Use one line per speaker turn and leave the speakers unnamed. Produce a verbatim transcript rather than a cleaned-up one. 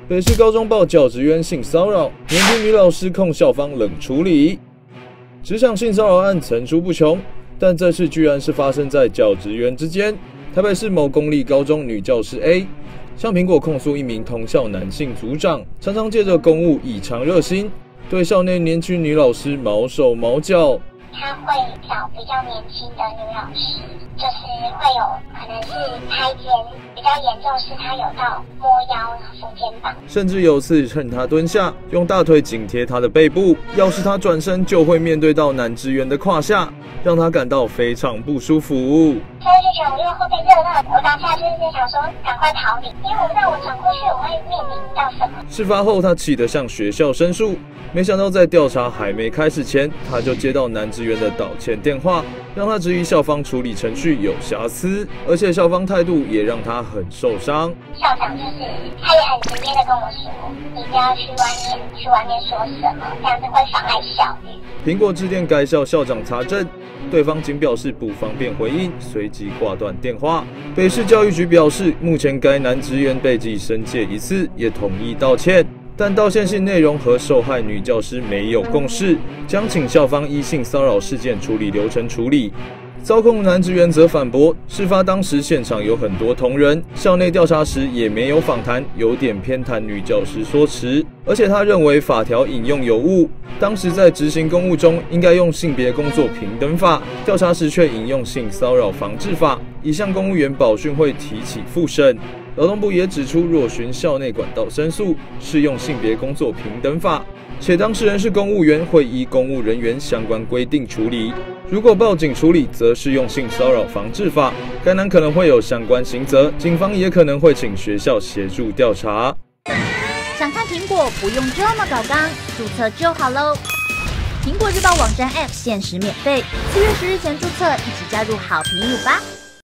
北市高中报教职员性骚扰，年轻女老师控校方冷处理。职场性骚扰案层出不穷，但这次居然是发生在教职员之间。台北市某公立高中女教师 A 向苹果控诉一名同校男性组长，常常借着公务异常热心，对校内年轻女老师毛手毛脚。
他会找比较年轻的女老师，就是会有可能是拍肩，比较严重是他有到摸腰、扶肩膀，
甚至有次趁他蹲下，用大腿紧贴他的背部，要是他转身就会面对到男职员的胯下，让他感到非常不舒服。
所以就觉得我因为会被热到，我当下就是想说赶快逃离，因为我不知道我转过去我会面临到什么。
事发后，他气得向学校申诉。没想到在调查还没开始前，他就接到男职员的道歉电话，让他质疑校方处理程序有瑕疵，而且校方态度也让他很受伤。
校长就是他也很直接的跟我说，你不要去外面去外面说什么，这样子会妨碍校誉。
苹果致电该校校长查证，对方仅表示不方便回应，随即挂断电话。北市教育局表示，目前该男职员被记申诫一次，也同意道歉。但道歉信内容和受害女教师没有共识，将请校方依性骚扰事件处理流程处理。遭控男职员则反驳，事发当时现场有很多同仁，校内调查时也没有访谈，有点偏袒女教师说辞。而且他认为法条引用有误，当时在执行公务中应该用性别工作平等法，调查时却引用性骚扰防治法，已向公务员保训会提起复审。劳动部也指出，若循校内管道申诉，适用性别工作平等法，且当事人是公务员，会依公务人员相关规定处理。如果报警处理，则适用性骚扰防治法，该男可能会有相关刑责，警方也可能会请学校协助调查。
想看苹果不用这么搞纲，注册就好喽。苹果日报网站 App 限时免费，四月十日前注册，一起加入好评五吧。